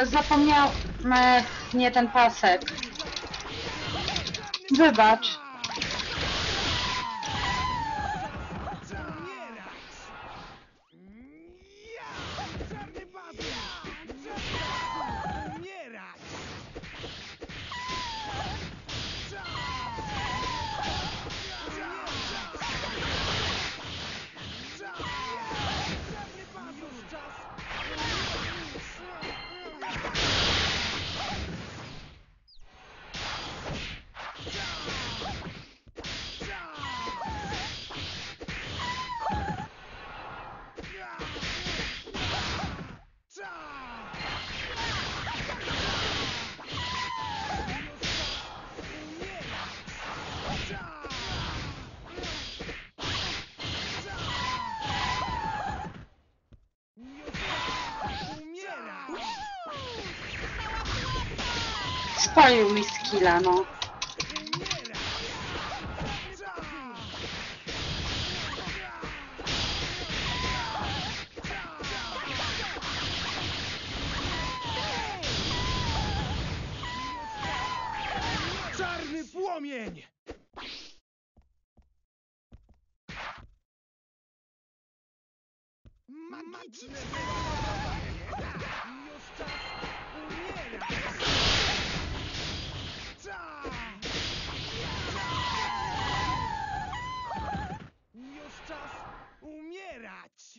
zapomniał... nie ten pasek. Wybacz. Spalił mi skilla, no. Czarny płomień! Magiczne wyładowanie! Już czas umierać! Już czas umierać!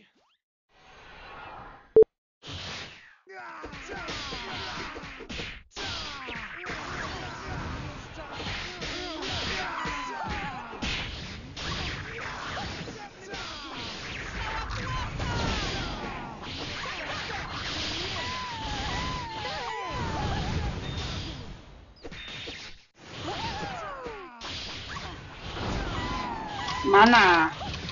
Mana.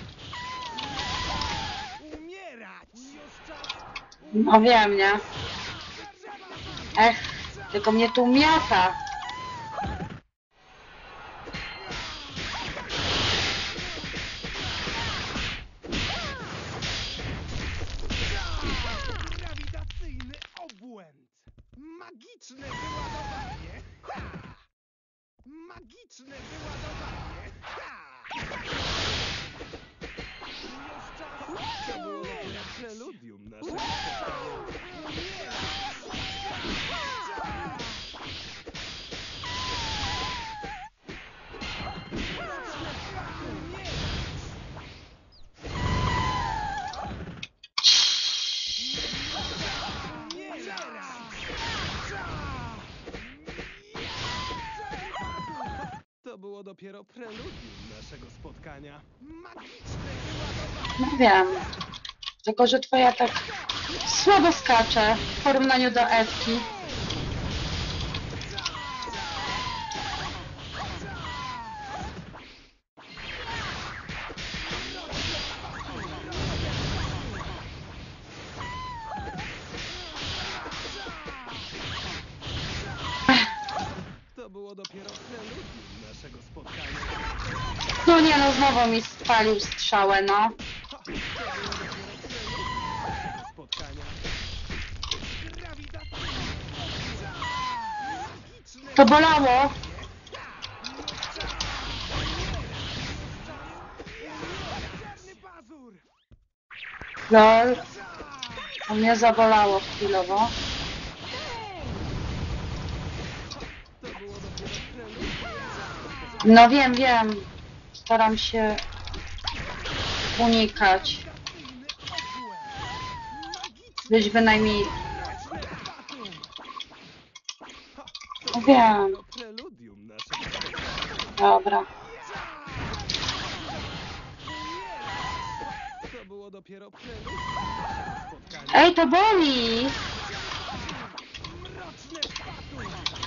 No wiem, nie? Ech, tylko mnie tu miata. Grawitacyjny obłęd! Magiczne wyładowanie! Ha! Magiczne wyładowanie! Ha! Już czas umierać! Preludium naszego To było dopiero preludium naszego spotkania. Magiczne wyładowanie! No wiem. Tylko, że twoja tak słabo skacze w porównaniu do Ewki. To było dopiero preludium naszego spotkania. No nie, no znowu mi spalił strzałę, no. Spotkania. To bolało. Lol. To mnie zabolało chwilowo. No wiem, wiem. Staram się unikać. Być bynajmniej... No wiem. Preludium naszego Dobra. To było dopiero preludium naszego spotkania. Ej, to boli! Mroczne fatum!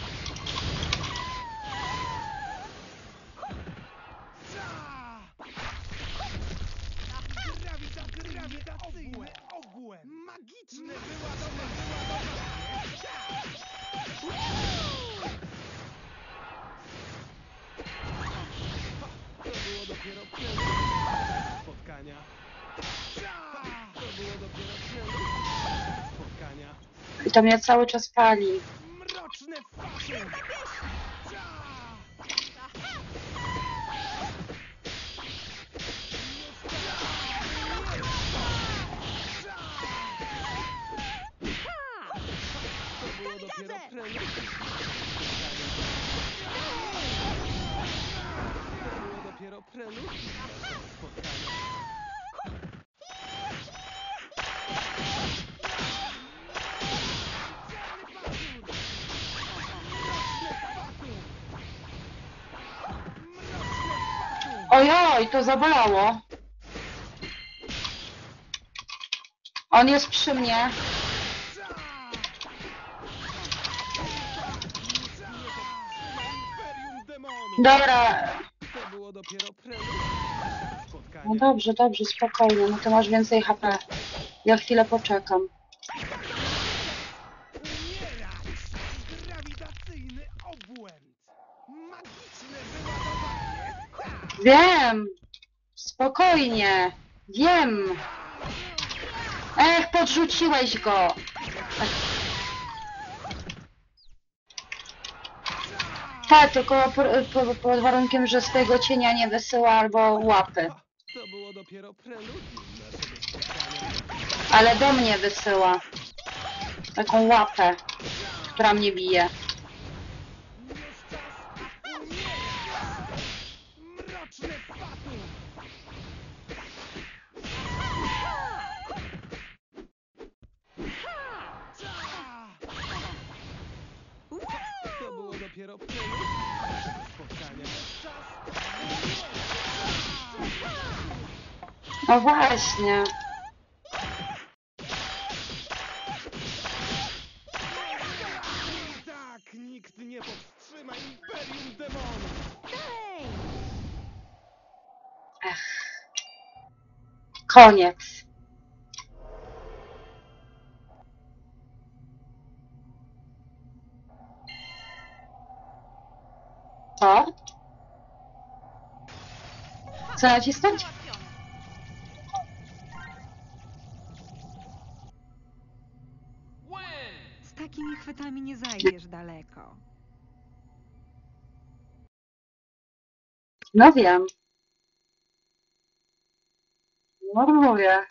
Grawitacyjny obłęd! Magiczne wyładowanie! To było dopiero preludium spotkania. To było dopiero preludium spotkania. I to mnie cały czas pali. Mroczne faty! To było dopiero preludium. To było dopiero preludium naszego spotkania. Ojoj, to zabolało. On jest przy mnie. Imperium demonów! Dobra. To było dopiero preludium naszego spotkania. No dobrze, dobrze, spokojnie. No to masz więcej HP. Ja chwilę poczekam. Umierać! Grawitacyjny obłęd! Magiczne wyładowanie! Ha! Wiem. Spokojnie. Wiem. Ech, podrzuciłeś go. Tak, tylko pod warunkiem, że swojego cienia nie wysyła albo łapy. To było dopiero preludium naszego spotkania. Ale do mnie wysyła. Taką łapę, która mnie bije. Już czas umierać! Mroczne fatum! To było dopiero preludium naszego spotkania. No właśnie. Tak, nikt nie powstrzyma Imperium Demonów! Koniec. Co? Co nacisnąć? Z takimi chwytami nie zajdziesz daleko. No wiem. No mówię.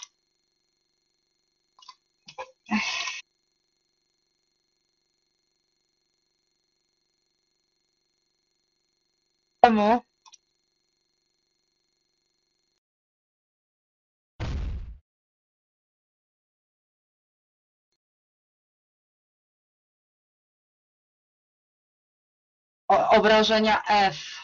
Czemu? Obrażenia F.